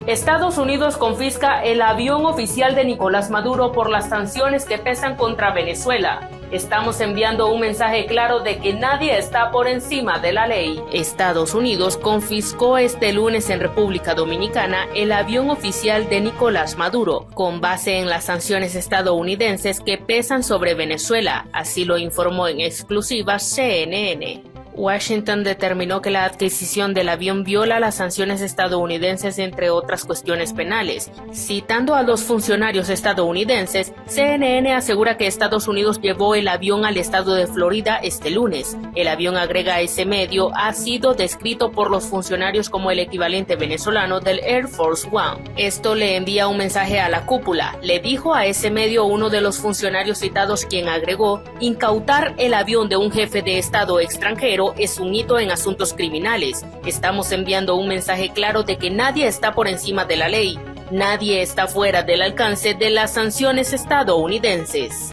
Estados Unidos confisca el avión oficial de Nicolás Maduro por las sanciones que pesan contra Venezuela. Estamos enviando un mensaje claro de que nadie está por encima de la ley. Estados Unidos confiscó este lunes en República Dominicana el avión oficial de Nicolás Maduro, con base en las sanciones estadounidenses que pesan sobre Venezuela, así lo informó en exclusiva CNN. Washington determinó que la adquisición del avión viola las sanciones estadounidenses, entre otras cuestiones penales. Citando a los funcionarios estadounidenses, CNN asegura que Estados Unidos llevó el avión al estado de Florida este lunes. El avión, agrega ese medio, ha sido descrito por los funcionarios como el equivalente venezolano del Air Force One. Esto le envía un mensaje a la cúpula, le dijo a ese medio uno de los funcionarios citados, quien agregó: incautar el avión de un jefe de Estado extranjero es un hito en asuntos criminales. Estamos enviando un mensaje claro de que nadie está por encima de la ley. Nadie está fuera del alcance de las sanciones estadounidenses.